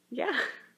Yeah.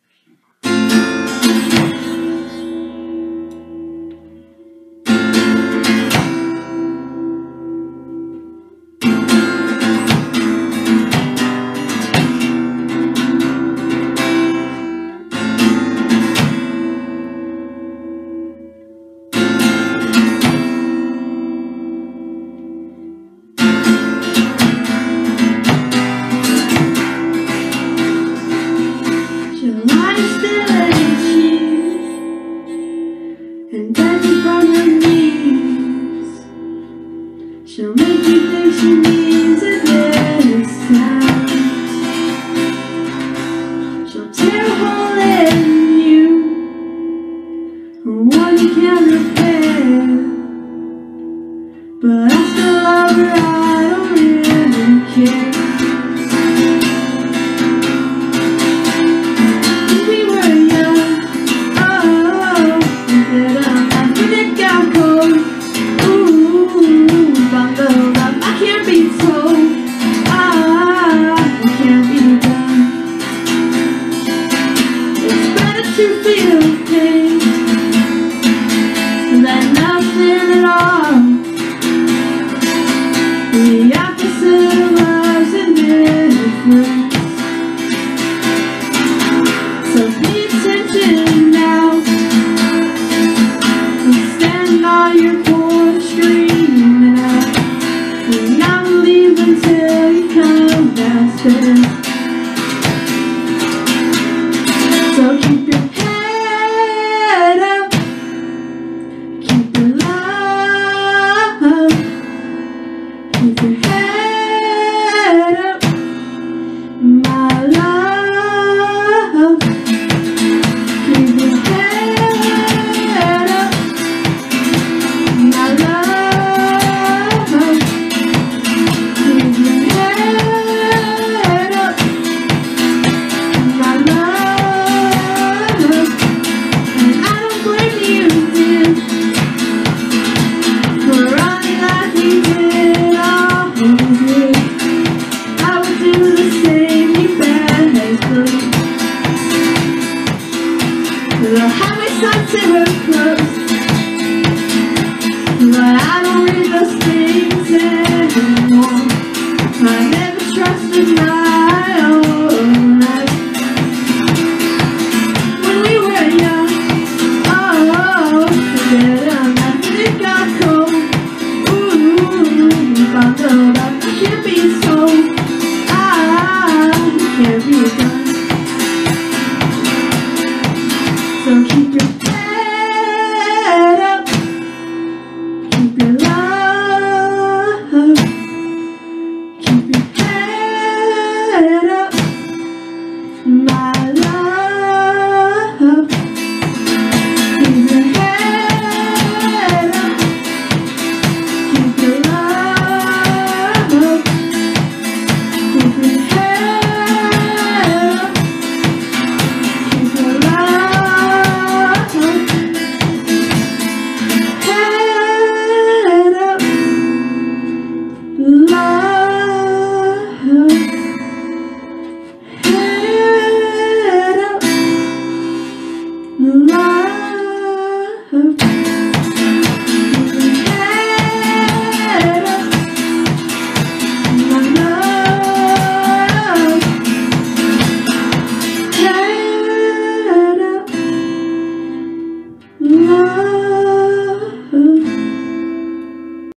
And dancing from your knees, she'll make you think she needs a little sound. She'll tear a hole in you, one you can't repair. But I still love her, I don't really care. To feel pain than nothing at all. The opposite of love's indifference. So pay attention now and stand on your porch screaming out and not leave until you come downstairs. So keep your head up, keep your love, keep your head up, my love. Keep your head up, my love. Keep your head up, my love. The highway signs say we're close, but I don't read those things.